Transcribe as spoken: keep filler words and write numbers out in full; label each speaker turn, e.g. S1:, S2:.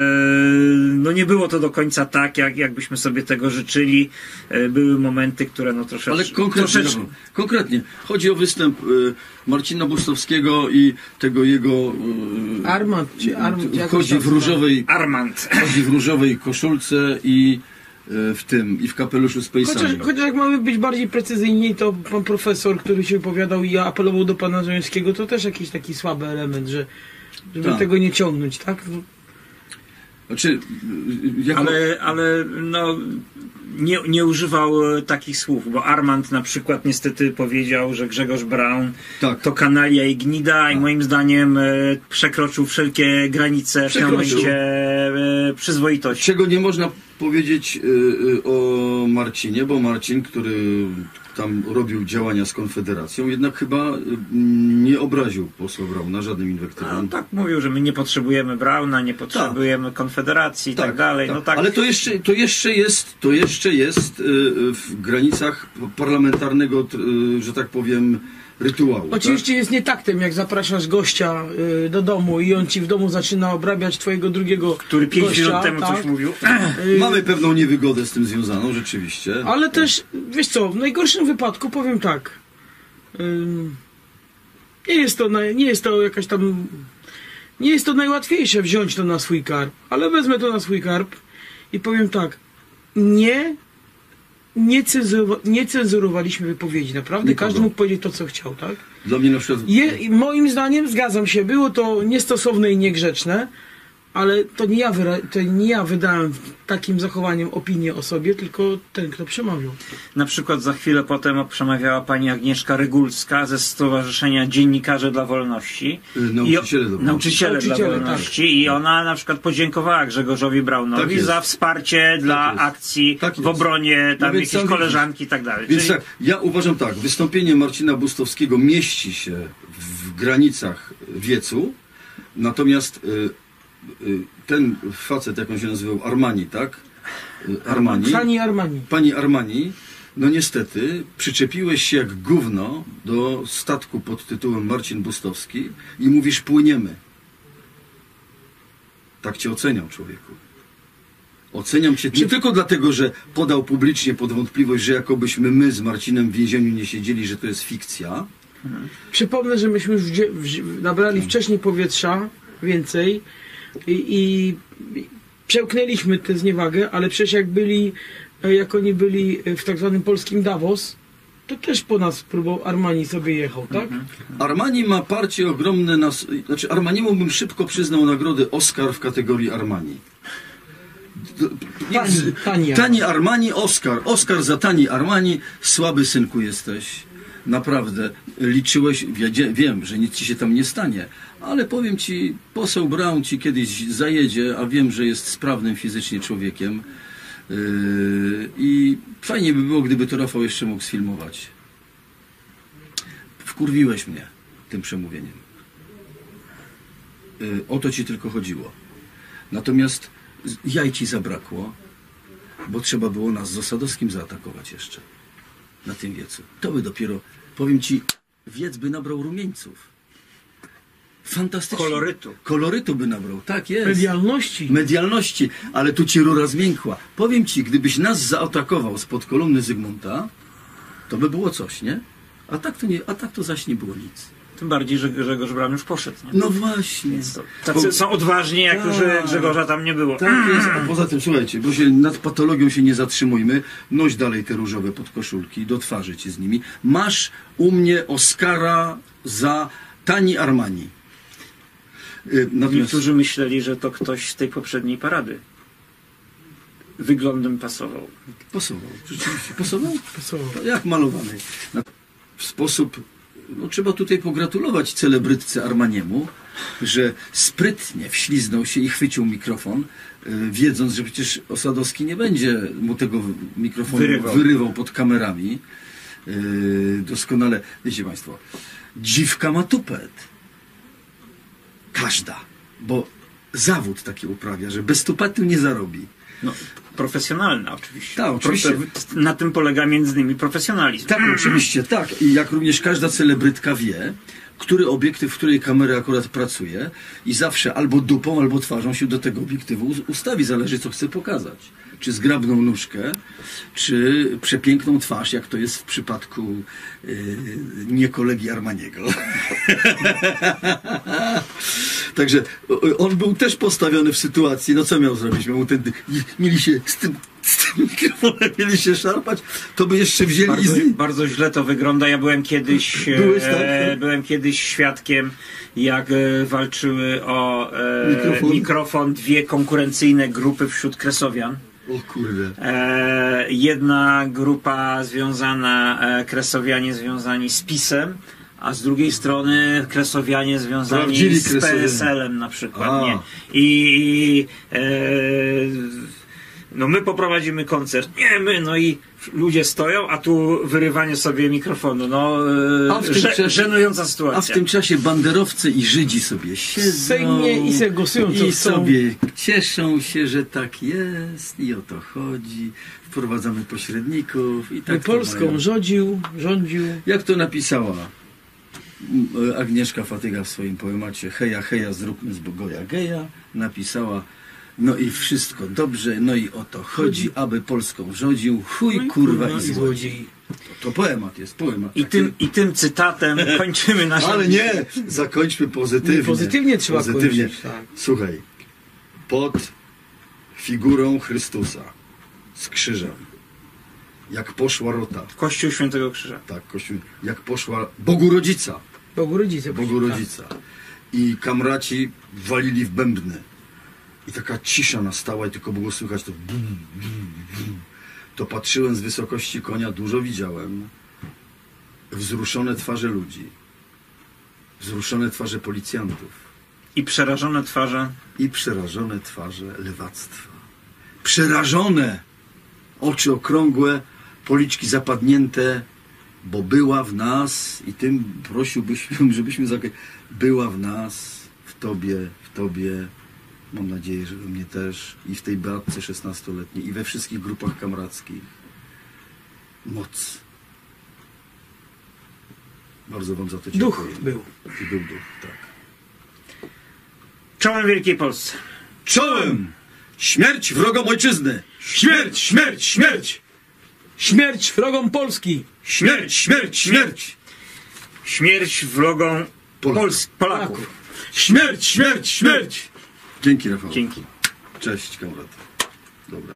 S1: No nie było to do końca tak, jak, jakbyśmy sobie tego życzyli. Były momenty, które no troszeczkę...
S2: Ale konkretnie, troszeczkę... no, konkretnie. Chodzi o występ y, Marcina Bustowskiego i tego jego... Y,
S3: Armand, czy Armand,
S2: chodzi w różowej...
S1: Armand.
S2: Chodzi w różowej koszulce i y, w tym, i w kapeluszu z pejsami.
S3: Chociaż, chociaż jak mamy być bardziej precyzyjni, to pan profesor, który się wypowiadał i apelował do pana Żońskiego, to też jakiś taki słaby element, że żeby tak. tego nie ciągnąć, tak?
S2: Znaczy, jako...
S1: ale, ale no, nie, nie używał takich słów, bo Armand na przykład niestety powiedział, że Grzegorz Braun tak. to kanalia i gnida tak. i moim zdaniem e, przekroczył wszelkie granice w tym momencie e, przyzwoitości.
S2: Czego nie można powiedzieć e, o Marcinie, bo Marcin, który tam robił działania z Konfederacją, jednak chyba nie obraził posła Brauna żadnym inwektywem.
S1: No, tak mówił, że my nie potrzebujemy Brauna, nie potrzebujemy tak. Konfederacji i tak, tak dalej. Tak. No, tak.
S2: Ale to jeszcze, to jeszcze jest, to jeszcze jest w granicach parlamentarnego, że tak powiem, rytuału.
S3: Oczywiście
S2: tak?
S3: jest nie taktem, jak zapraszasz gościa y, do domu i on ci w domu zaczyna obrabiać twojego drugiego
S1: który pięć
S3: gościa,
S1: minut temu
S3: tak?
S1: coś mówił.
S2: Y, Mamy pewną niewygodę z tym związaną, rzeczywiście.
S3: Ale tak. też, wiesz co, w najgorszym wypadku powiem tak. Y, nie jest to, na, nie jest to jakaś tam... Nie jest to najłatwiejsze wziąć to na swój karb, ale wezmę to na swój karb i powiem tak. Nie... Nie, cenzuro, nie cenzurowaliśmy wypowiedzi, naprawdę. Nikogo. Każdy mógł powiedzieć to, co chciał, tak?
S2: Dla mnie na przykład...
S3: Je, moim zdaniem, zgadzam się, było to niestosowne i niegrzeczne, ale to nie ja, wyra, to nie ja wydałem takim zachowaniem opinię o sobie, tylko ten, kto przemawiał.
S1: Na przykład za chwilę potem przemawiała pani Agnieszka Rygulska ze Stowarzyszenia Dziennikarze dla Wolności.
S2: Nauczyciele,
S1: I,
S2: dla,
S1: nauczyciele, nauczyciele dla Wolności. Tak. I ona na przykład podziękowała Grzegorzowi Braunowi tak za wsparcie tak dla jest. akcji tak w obronie tam no jakiejś koleżanki i tak dalej.
S2: Więc
S1: Czyli...
S2: tak, ja uważam tak, wystąpienie Marcina Bustowskiego mieści się w granicach wiecu, natomiast y, ten facet, jak on się nazywał, Armani, tak? Armani.
S3: Pani Armani.
S2: Pani Armani, no niestety, przyczepiłeś się jak gówno do statku pod tytułem Marcin Bustowski i mówisz, płyniemy. Tak cię oceniam, człowieku. Oceniam cię nie tylko dlatego, że podał publicznie pod wątpliwość, że jakobyśmy my z Marcinem w więzieniu nie siedzieli, że to jest fikcja.
S3: Mhm. Przypomnę, że myśmy już nabrali wcześniej powietrza, więcej, I, i przełknęliśmy tę zniewagę, ale przecież jak byli, jak oni byli w tak zwanym polskim Davos, to też po nas próbował Armani sobie jechał, tak?
S2: Armani ma parcie ogromne, nas, znaczy Armaniemu bym szybko przyznał nagrodę Oscar w kategorii Armani.
S3: Tani, tani,
S2: tani Armani, Oscar. Oscar za tani Armani. Słaby synku jesteś. Naprawdę. Liczyłeś, wiem, że nic ci się tam nie stanie, ale powiem ci, poseł Braun ci kiedyś zajedzie, a wiem, że jest sprawnym fizycznie człowiekiem yy, i fajnie by było, gdyby to Rafał jeszcze mógł sfilmować. Wkurwiłeś mnie tym przemówieniem. Yy, o to ci tylko chodziło. Natomiast jaj ci zabrakło, bo trzeba było nas z Osadowskim zaatakować jeszcze na tym wiecu. To by dopiero, powiem ci, wiec by nabrał rumieńców. Fantastycznie.
S1: Kolorytu.
S2: Kolorytu by nabrał, tak jest.
S3: Medialności.
S2: Medialności, ale tu ci rura zmiękła. Powiem ci, gdybyś nas zaatakował spod kolumny Zygmunta, to by było coś, nie? A tak to, nie, a tak to zaś nie było nic.
S1: Tym bardziej, że Grzegorz Braun już poszedł. Nie?
S2: No właśnie.
S1: To, tacy bo, są odważni, jak już Grzegorza tam nie było.
S2: Tak jest. A poza tym, słuchajcie, bo się nad patologią się nie zatrzymujmy. Noś dalej te różowe podkoszulki, do twarzy ci z nimi. Masz u mnie Oscara za tani Armani.
S1: Natomiast... Niektórzy myśleli, że to ktoś z tej poprzedniej parady. Wyglądem pasował.
S2: Pasował, rzeczywiście. Pasował?
S3: Pasował.
S2: Jak malowany. W sposób... No, trzeba tutaj pogratulować celebrytce Armaniemu, że sprytnie wśliznął się i chwycił mikrofon, yy, wiedząc, że przecież Osadowski nie będzie mu tego mikrofonu wyrywał, wyrywał pod kamerami. Yy, doskonale, wiecie Państwo, dziwka ma tupet. Każda. Bo zawód taki uprawia, że bez tupetu nie zarobi.
S1: No, profesjonalna oczywiście.
S2: Tak, oczywiście.
S1: Na tym polega między innymi profesjonalizm.
S2: Tak, oczywiście, tak. I jak również każda celebrytka wie, który obiektyw, w której kamera akurat pracuje i zawsze albo dupą, albo twarzą się do tego obiektywu ustawi. Zależy, co chce pokazać. Czy zgrabną nóżkę, czy przepiękną twarz, jak to jest w przypadku yy, nie kolegi Armaniego. Także on był też postawiony w sytuacji, no co miał zrobić? Miał ten, mieli się z tym, z tym mikrofonem mieli się szarpać, to by jeszcze wzięli
S1: bardzo,
S2: i z...
S1: bardzo źle to wygląda. Ja byłem kiedyś
S2: Byłeś, tak?
S1: e, byłem kiedyś świadkiem, jak e, walczyły o e,
S2: mikrofon.
S1: mikrofon dwie konkurencyjne grupy wśród kresowian.
S2: O kurde.
S1: E, jedna grupa związana, e, kresowianie związani z PiS-em, a z drugiej strony kresowianie związani
S2: Prawdziwi
S1: z
S2: kresowianie.
S1: P S L-em na przykład.
S2: A.
S1: Nie? I e, no my poprowadzimy koncert. Nie my, no i ludzie stoją, a tu wyrywanie sobie mikrofonu. No, e,
S2: A w tym
S1: że,
S2: czasie-
S1: żenująca sytuacja.
S2: A w tym czasie banderowcy i Żydzi sobie siedzą
S3: Sejmie i se głosują, co
S2: i
S3: chcą.
S2: sobie cieszą się, że tak jest i o to chodzi. Wprowadzamy pośredników i tak to
S3: Polską
S2: mają.
S3: rządził, rządził.
S2: Jak to napisała m, Agnieszka Fatyga w swoim poemacie Heja, heja, zróbmy z Bogoja geja, napisała: no i wszystko dobrze, no i o to chodzi, aby Polską rządził chuj,
S3: No i
S2: kurwa
S3: kurwa
S2: i
S3: i
S2: złodziej. To, to poemat jest, poemat.
S1: I
S2: taki.
S1: tym, I tym cytatem kończymy naszą...
S2: Ale nie, zakończmy pozytywnie.
S3: Nie, pozytywnie trzeba
S2: Pozytywnie.
S3: kończyć, tak.
S2: Słuchaj, pod figurą Chrystusa z krzyżem, jak poszła rota,
S1: Kościół Świętego Krzyża.
S2: tak, kościół, jak poszła Bogu Rodzica,
S3: Bogu rodzice.
S2: Bogu Rodzica i kamraci walili w bębny i taka cisza nastała i tylko było słychać to bum, bum, bum. To patrzyłem z wysokości konia, dużo widziałem, wzruszone twarze ludzi, wzruszone twarze policjantów
S1: I przerażone twarze.
S2: i przerażone twarze lewactwa. Przerażone! Oczy okrągłe, policzki zapadnięte, bo była w nas, i tym prosiłbyśmy, żebyśmy zakończyli, była w nas, w Tobie, w Tobie, mam nadzieję, że we mnie też, i w tej Beatce szesnastoletniej, i we wszystkich grupach kamrackich. Moc. Bardzo Wam za to dziękuję.
S3: Duch był.
S2: I był duch, tak.
S1: Czołem Wielkiej Polsce.
S2: Czołem! Śmierć wrogom ojczyzny!
S3: Śmierć, śmierć, śmierć! Śmierć wrogom Polski!
S2: Śmierć, śmierć, śmierć!
S1: Śmierć wrogom
S2: Pol-
S1: Pols Polaków.
S3: Śmierć, śmierć, śmierć!
S2: Dzięki, Rafał.
S1: Dzięki.
S2: Cześć, kamrat. Dobra.